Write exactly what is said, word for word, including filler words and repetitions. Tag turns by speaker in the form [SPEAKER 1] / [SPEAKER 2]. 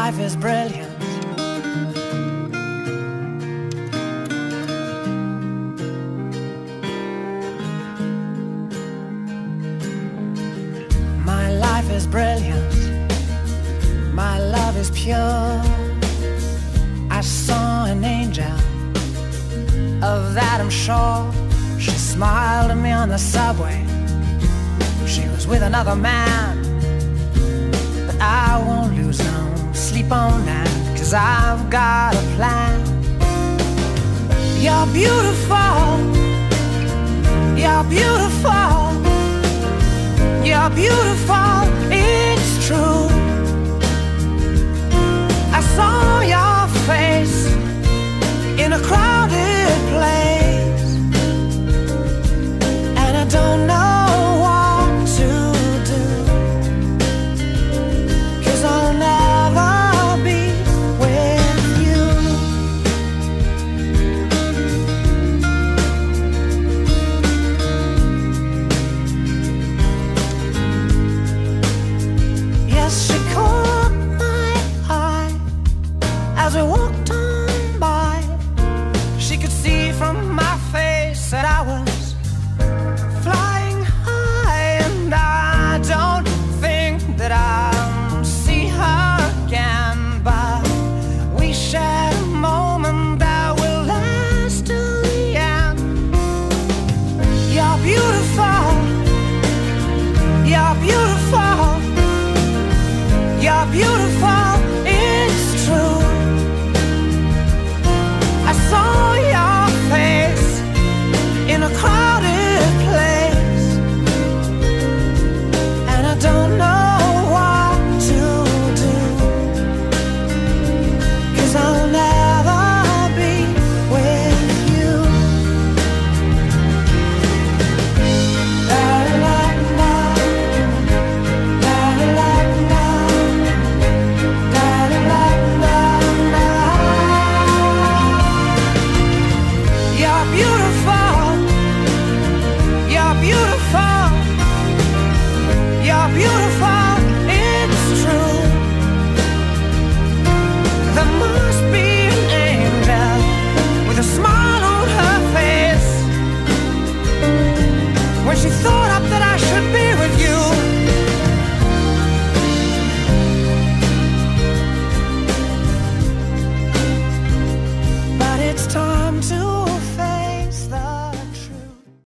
[SPEAKER 1] life is brilliant. My life is brilliant. My love is pure. I saw an angel, of that I'm sure. She smiled at me on the subway. She was with another man, but I won't lose no sleep on that, 'cause I've got a plan. You're beautiful. You're beautiful. You're beautiful. It's true. I saw your face in a crowded place, and I don't know what to do, 'cause I'll never be with you. Yes, she caught my eye as we walked on by. She could see from my face that I was flying high, and I don't think that I'll see her again, but we shared a moment that will last till the end. You're beautiful. You're beautiful. You're beautiful. It's true. I saw your face in a crowded place, and I don't know what to do, 'cause I'll never be with you. La la la, la la la, la la la la. You're beautiful. You're beautiful. You're beautiful. It's true. There must be an angel with a smile on her face when she thought up that I should be with you. But it's time to